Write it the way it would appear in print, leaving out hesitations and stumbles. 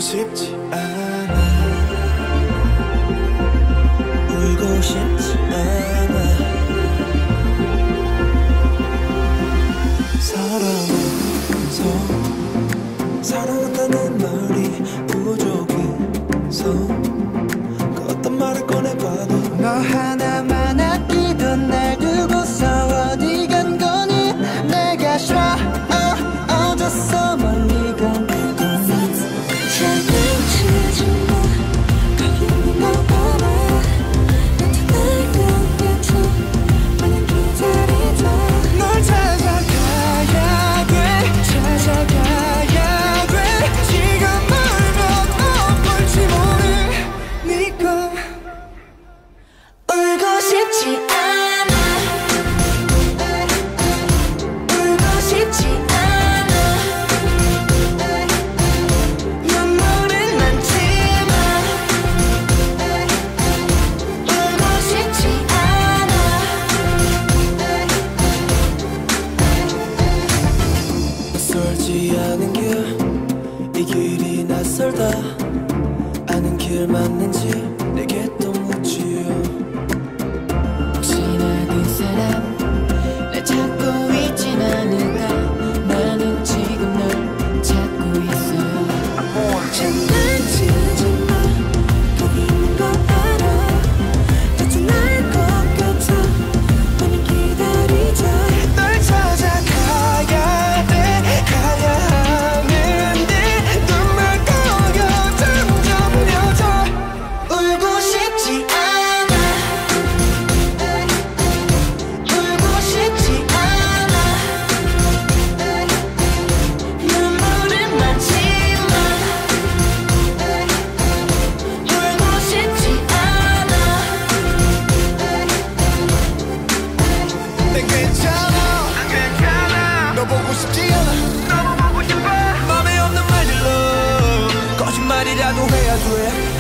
싶지 않아. 울고 싶지 않아. 사랑한다는 말이 부족해서 그 어떤 말을 꺼내봐도 너 하나만 아끼던 날 두고서 어디 간 거니. 내가 싫어 어졌어 멀리 간 거니. 장난치지 마. 거기 너 봐라. 나타날 것 같아. 마냥 기다리자. 널 찾아가야 돼. 찾아가야 돼. 지금 울면 어떨지 모르니까. 울고 싶지 않아. 울고 싶지 않아. 눈물은 많지만 울고 싶지 않아. 낯설지 않은 길 이 길이 낯설다. 아는 길 맞는지 내게 또 묻지요. 혹시나 그 사람 날 찾고 있진 않을까. 나는 지금 널 찾고 있어요. 장난치지 마. 거기 있는 거 알아. 나타날 것 같아. 마냥 기다리자. 널 찾아가야 돼. 가야 하는데 눈물 고여 점점 늦어. 울고 싶지 않아. 울고 싶지 않아. 눈물은 많지만 울고 싶지 않아. 난 괜찮아. 너 보고 싶지 않아. 너무 보고 싶어. 맘에 없는 말들로 거짓말이라도 해야 돼.